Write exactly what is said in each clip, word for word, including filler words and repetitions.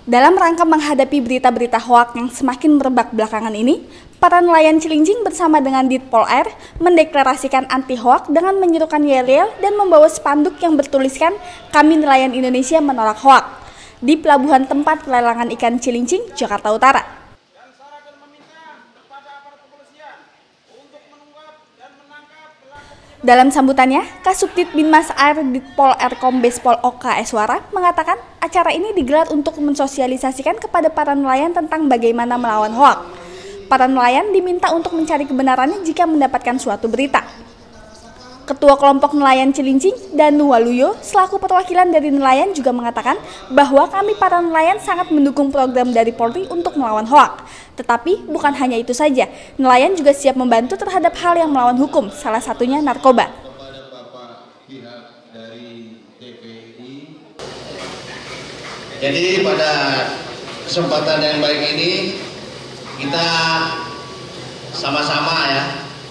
Dalam rangka menghadapi berita-berita hoaks yang semakin merebak belakangan ini, para nelayan Cilincing bersama dengan Ditpol Air mendeklarasikan anti hoaks dengan menyerukan yel-yel dan membawa spanduk yang bertuliskan "Kami Nelayan Indonesia Menolak Hoaks" di pelabuhan tempat pelelangan ikan Cilincing, Jakarta Utara. Dalam sambutannya, Kasubdit Binmas Air Ditpol Air Kombes Pol Oka Eswara mengatakan acara ini digelar untuk mensosialisasikan kepada para nelayan tentang bagaimana melawan hoaks. Para nelayan diminta untuk mencari kebenarannya jika mendapatkan suatu berita. Ketua Kelompok Nelayan Cilincing, Danu Waluyo, selaku perwakilan dari nelayan juga mengatakan bahwa kami para nelayan sangat mendukung program dari Polri untuk melawan hoaks. Tetapi bukan hanya itu saja, nelayan juga siap membantu terhadap hal yang melawan hukum, salah satunya narkoba. Jadi pada kesempatan yang baik ini kita sama-sama ya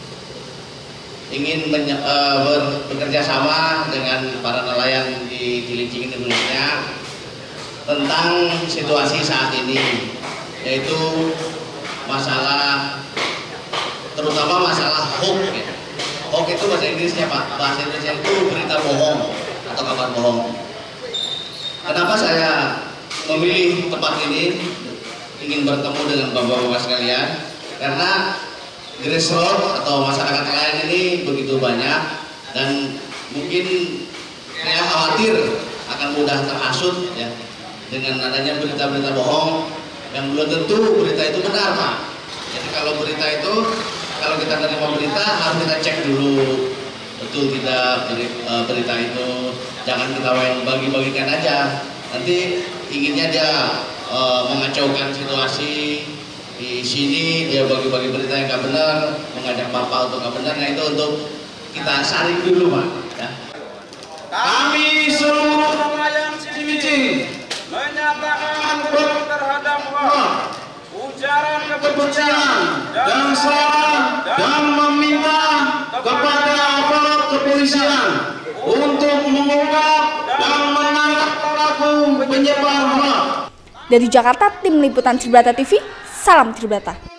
ingin uh, ber, bekerja sama dengan para nelayan di Cilincing Indonesia tentang situasi saat ini, yaitu masalah terutama masalah hoax ya. Hoax itu bahasa Inggrisnya Pak, bahasa Inggrisnya itu berita bohong atau kabar bohong. Kenapa saya memilih tempat ini ingin bertemu dengan bapak-bapak sekalian? Karena grassroots atau masyarakat nelayan ini begitu banyak dan mungkin saya khawatir akan mudah terhasut ya dengan adanya berita-berita bohong yang belum tentu berita itu benar Pak. Jadi kalau berita itu, kalau kita menerima berita harus kita cek dulu betul tidak berita itu, jangan kita bagi-bagikan aja. Nanti inginnya dia uh, mengacaukan situasi di sini, dia bagi-bagi berita yang nggak benar, mengajak bapak untuk nggak benar. Nah itu untuk kita saring dulu Pak ya. Kami seluruh nelayan Cilincing menyatakan terhadap hoaks, ujaran kebencian dan sara dan meminta kepada aparat kepolisian untuk mengungkap dan menangkap pelaku penyebar hoaks. Dari Jakarta, tim liputan Tribrata T V, salam Tribrata.